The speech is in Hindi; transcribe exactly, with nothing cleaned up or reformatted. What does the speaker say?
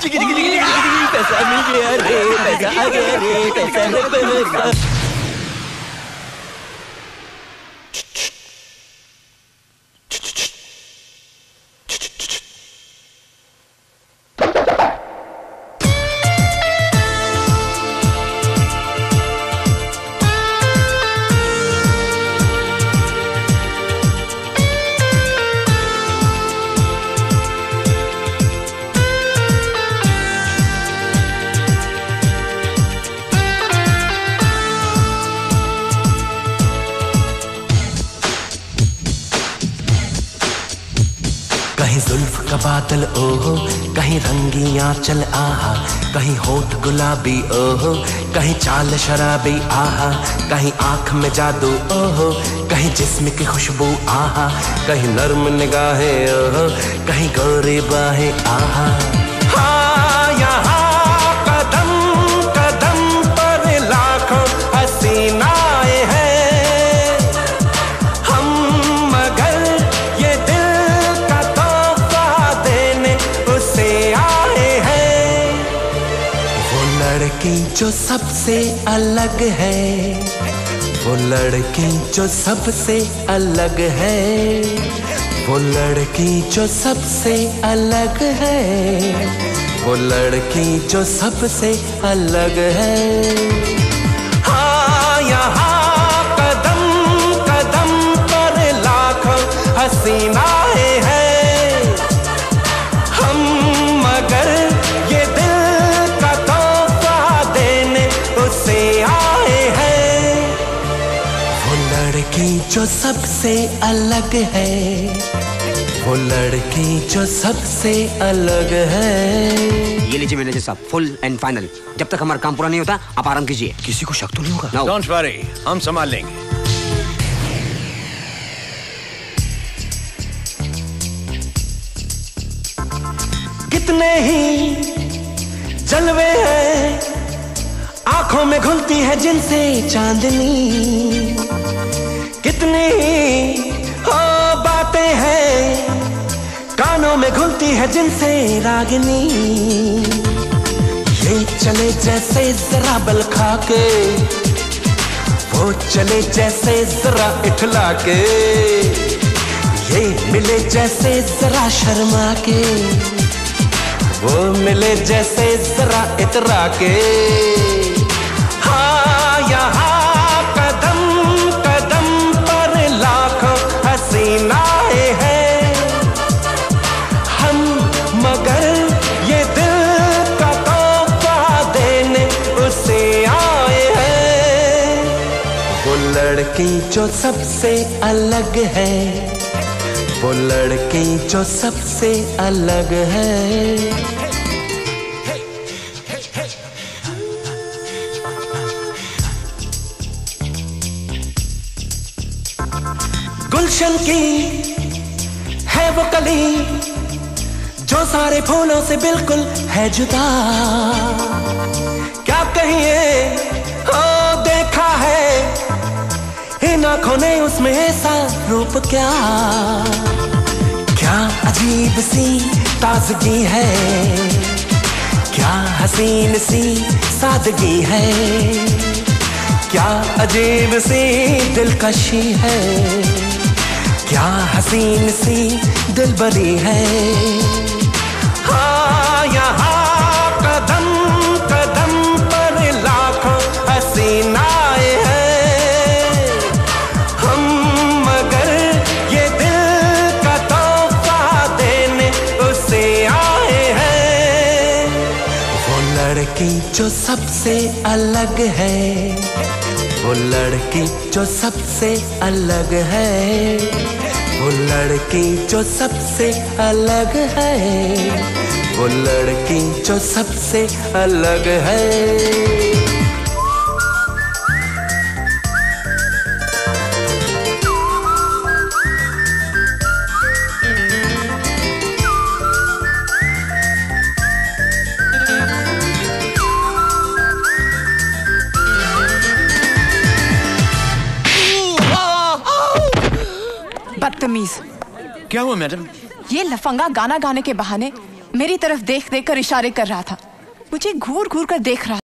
पैसा मिल गया रे, पैसा आ गया रे, पैसा रे पैसा। कहीं जुल्फ का बादल ओहो, कहीं रंगी आंचल आहा, कहीं होठ गुलाबी ओहो, कहीं चाल शराबी आहा, कहीं आंख में जादू ओहो, कहीं जिस्म की खुशबू आहा, कहीं नर्म निगाहें ओहो, कहीं गोरी बाहें आहा। हाँ यहाँ कदम कदम पर लाखों हसीनाएं हैं हम, मगर ये दिल का तोहफा देने उसे आए हैं। वो लड़की जो सबसे अलग है, वो लड़की जो सबसे अलग है, वो लड़की जो सबसे अलग है, वो लड़की जो सबसे अलग है। हाँ यहाँ कदम कदम पर लाखों हसीनाएं हैं हम, मगर ये दिल का तोहफा देने उसे आए हैं। वो लड़की जो सबसे अलग है, वो लड़की जो सबसे अलग है। ये लीजिए मैनेजर साहब, फुल एंड फाइनल। जब तक हमारा काम पूरा नहीं होता आप आराम कीजिए। किसी को शक तो नहीं होगा? no. डोंट वरी, हम संभाल लेंगे। कितने ही जलवे हैं आंखों में घुलती है जिनसे चांदनी, कितनी ही हो बातें हैं कानों में घुलती है जिनसे रागिनी। ये चले जैसे जरा बल खा के, वो चले जैसे जरा इठला के, ये मिले जैसे जरा शर्मा के, वो मिले जैसे जरा इतरा के। हाँ यहाँ कदम कदम पर लाखों हसीनाएं हैं हम, मगर ये दिल का तोहफा देने उसे आए हैं। वो लड़की जो सबसे अलग है, वो लड़की जो सबसे अलग है। गुलशन की है वो कली जो सारे फूलों से बिल्कुल है जुदा, क्या कहिए हो देखा है इन आंखों ने उसमें ऐसा रूप, क्या क्या अजीब सी ताजगी है, क्या हसीन सी सादगी है, क्या अजीब सी दिलकशी है, क्या हसीन सी दिलबरी है। हाँ यहाँ कदम कदम पर लाखों हसीनाएं हैं हम, मगर ये दिल का तोहफा देने उसे आए हैं। वो लड़की जो सबसे अलग है, वो लड़की जो सबसे अलग है, वो लड़की जो सबसे अलग है, वो लड़की जो सबसे अलग है। बदतमीज। क्या हुआ मैडम? ये लफंगा गाना गाने के बहाने मेरी तरफ देख देख कर इशारे कर रहा था, मुझे घूर घूर कर देख रहा